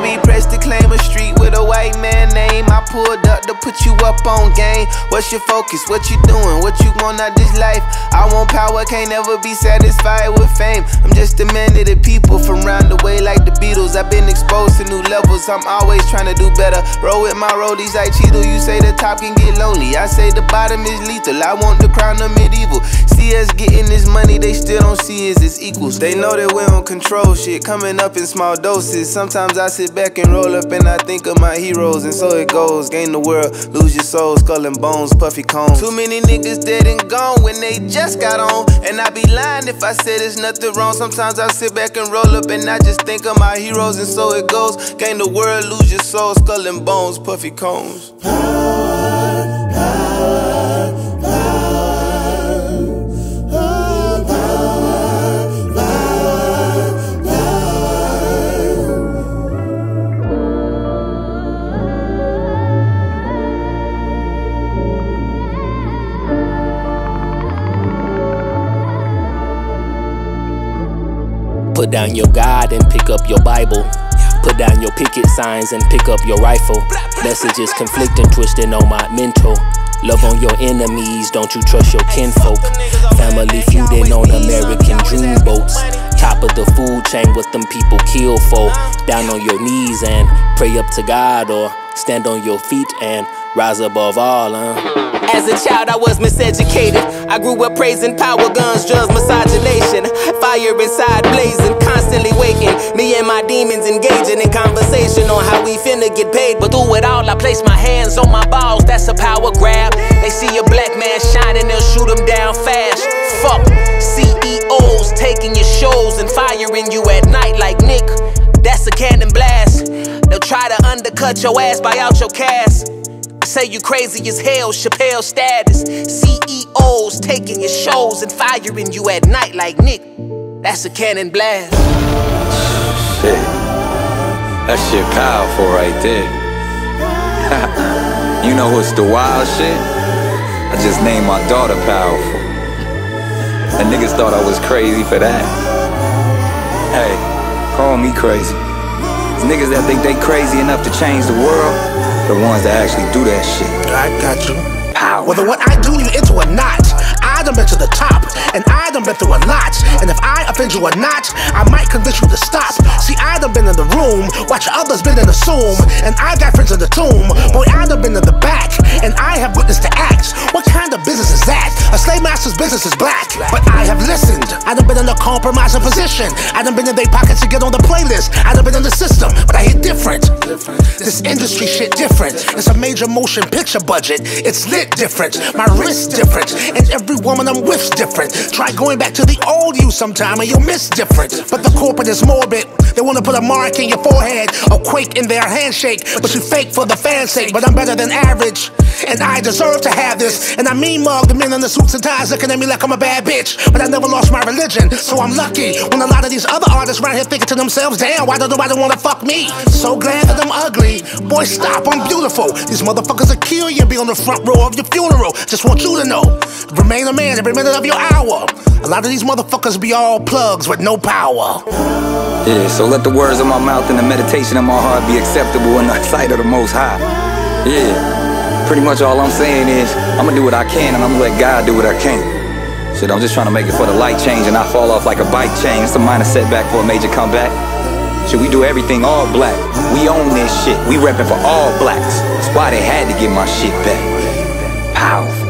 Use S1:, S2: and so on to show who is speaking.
S1: be pressed to claim a street with a white man name. I pulled up to put you up on game. What's your focus? What you doing? What you want out this life? I want power, can't never be satisfied with fame. I'm just a man of the people from round the way like the Beatles. I've been exposed to new levels, I'm always trying to do better. Roll with my rollies like CeeLo, you say the top can get lonely. I say the bottom is lethal, I want the crown of medieval. See us getting this money, they still don't see us as equals. They know that we don't control shit, coming up in small doses. Sometimes I sit back and roll up and I think of my heroes. And so it goes, gain the world, lose your soul, skull and bones, puffy cones. Too many niggas dead and gone when they just got on. And I be lying if I say there's nothing wrong. Sometimes I sit back and roll up and I just think of my heroes. And so it goes, gain the world, lose your soul, skull and bones, puffy cones.
S2: Put down your God and pick up your Bible. Put down your picket signs and pick up your rifle. Messages conflicting, twisting on my mental. Love on your enemies, don't you trust your kinfolk. Family feuding on American dream boats. Top of the food chain, what them people kill for. Down on your knees and pray up to God, or stand on your feet and rise above all, As a child I was miseducated. I grew up praising power, guns, drugs, misogynation. Fire inside blazing, constantly waking. Me and my demons engaging in conversation on how we finna get paid. But through it all I place my hands on my balls, that's a power grab. They see a black man shining, they'll shoot him down fast. Fuck CEOs taking your shows and firing you at night like Nick. That's a cannon blast. They'll try to undercut your ass, buy out your cast. Say you crazy as hell, Chappelle status. CEOs taking your shows and firing you at night like Nick. That's a cannon blast.
S3: Shit. That shit powerful right there. You know what's the wild shit? I just named my daughter powerful. And niggas thought I was crazy for that. Hey, call me crazy. These niggas that think they crazy enough to change the world, the ones that actually do that shit.
S4: I got you.
S3: Power.
S4: Well, then what I do you into a knot. I done been to the top, and I done been through a lot. And if I offend you or not, I might convince you to stop. See, I done been in the room, watch others been in the zoom, and I got friends in the tomb. Boy, I done been in the back, and I have witnessed the acts. What kind of business is that? A slave master's business is black. But I have listened. I done been in a compromising position. I done been in their pockets to get on the playlist. I done been in the system, but I hit different. This industry shit different. It's a major motion picture budget. It's lit different. My wrist different, and every woman I'm with's different. Try going back to the old you sometime and you'll miss different. But the corporate is morbid. They wanna put a mark in your forehead, a quake in their handshake. But you fake for the fan's sake. But I'm better than average, and I deserve to have this. And I mean mug the men in the suits and ties looking at me like I'm a bad bitch. But I never lost my religion, so I'm lucky. When a lot of these other artists around here thinking to themselves, damn, why don't nobody wanna fuck me? So glad that I'm ugly. Boy, stop, I'm beautiful. These motherfuckers will kill you and be on the front row of your funeral. Just want you to know, remain a man every minute of your hour. A lot of these motherfuckers be all plugs with no power.
S3: Yeah, so let the words of my mouth and the meditation of my heart be acceptable in the sight of the Most High. Yeah, pretty much all I'm saying is I'ma do what I can and I'ma let God do what I can. Shit, I'm just trying to make it for the light change and I fall off like a bike chain. It's a minor setback for a major comeback. Shit, we do everything all black. We own this shit. We reppin' for all blacks. That's why they had to get my shit back. Powerful.